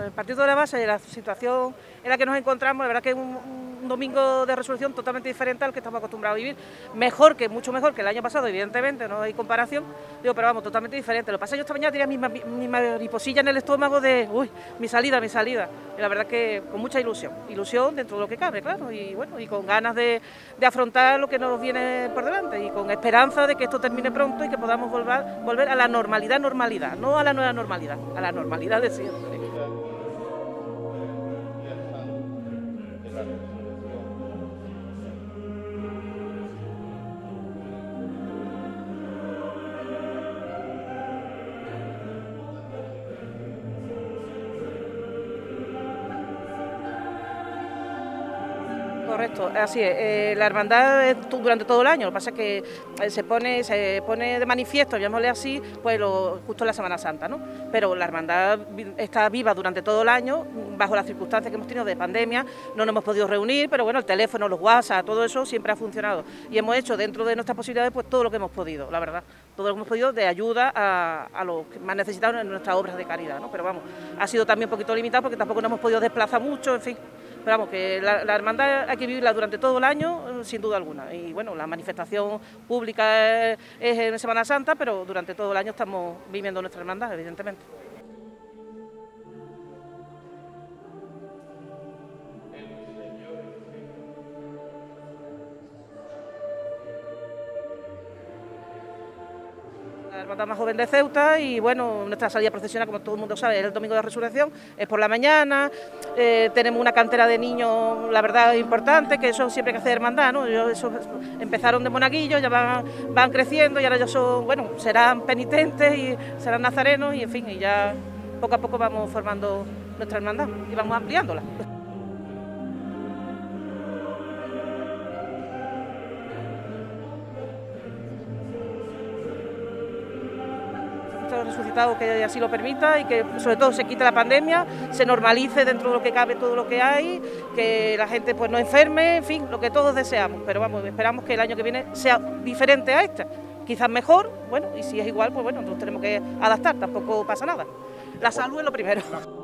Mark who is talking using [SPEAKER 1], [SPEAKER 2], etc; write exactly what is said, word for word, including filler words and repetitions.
[SPEAKER 1] el partido de la base y la situación en la que nos encontramos, la verdad que es un, un domingo de resurrección totalmente diferente al que estamos acostumbrados a vivir. Mejor que, mucho mejor que el año pasado, evidentemente, no hay comparación, digo, pero vamos, totalmente diferente. Lo que pasa es que yo esta mañana tenía mi, mi, mi mariposilla en el estómago de, uy, mi salida, mi salida. Y la verdad que con mucha ilusión, ilusión dentro de lo que cabe, claro, y bueno, y con ganas de, de afrontar lo que nos viene por delante y con esperanza de que esto termine pronto y que podamos volver, volver a la normalidad, normalidad, no a la nueva normalidad, a la normalidad de siempre. Correcto, así es. Eh, la hermandad es durante todo el año, lo que pasa es que eh, se pone se pone de manifiesto, llamémosle así, pues lo, justo en la Semana Santa, ¿no? Pero la hermandad está viva durante todo el año, bajo las circunstancias que hemos tenido de pandemia, no nos hemos podido reunir, pero bueno, el teléfono, los WhatsApp, todo eso siempre ha funcionado. Y hemos hecho dentro de nuestras posibilidades pues todo lo que hemos podido, la verdad, todo lo que hemos podido de ayuda a, a los más necesitados en nuestras obras de caridad, ¿no? Pero vamos, ha sido también un poquito limitado porque tampoco nos hemos podido desplazar mucho, en fin. Pero vamos, que la, la hermandad hay que vivirla durante todo el año, sin duda alguna. Y bueno, la manifestación pública es, es en Semana Santa, pero durante todo el año estamos viviendo nuestra hermandad, evidentemente. La hermandad más joven de Ceuta y bueno, nuestra salida procesional, como todo el mundo sabe, es el Domingo de Resurrección, es por la mañana, eh, tenemos una cantera de niños, la verdad, importante, que eso siempre hay que hacer hermandad, ¿no? Yo, eso, empezaron de monaguillos, ya van, van creciendo y ahora ya son, bueno, serán penitentes y serán nazarenos y en fin, y ya poco a poco vamos formando nuestra hermandad y vamos ampliándola. Resucitado, que así lo permita y que sobre todo se quite la pandemia, se normalice dentro de lo que cabe todo lo que hay, que la gente pues no enferme, en fin, lo que todos deseamos, pero vamos, esperamos que el año que viene sea diferente a este, quizás mejor, bueno, y si es igual, pues bueno, nosotros tenemos que adaptar, tampoco pasa nada. La salud es lo primero.